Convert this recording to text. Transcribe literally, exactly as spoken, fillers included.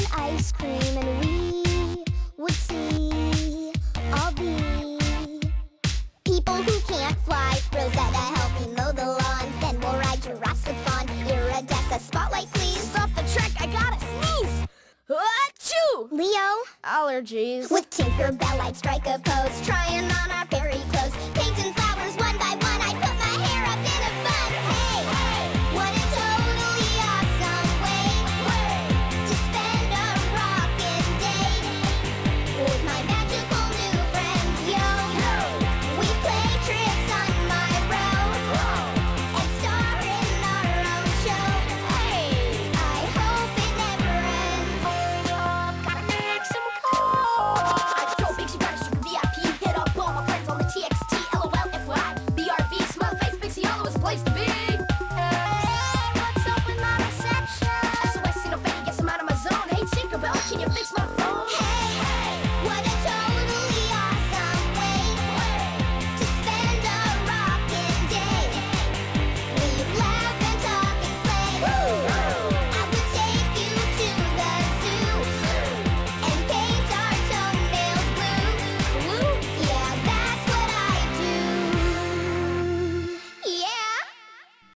and ice cream, and we would see all the people who can't fly. Rosetta, help me mow the lawn. Then we'll ride Giraffes-a-thon. Iridessa, spotlight please. Stop the trek, I gotta sneeze! Achoo! Leo, Allergies. with Tinkerbell I'd strike a pose, trying on our fairy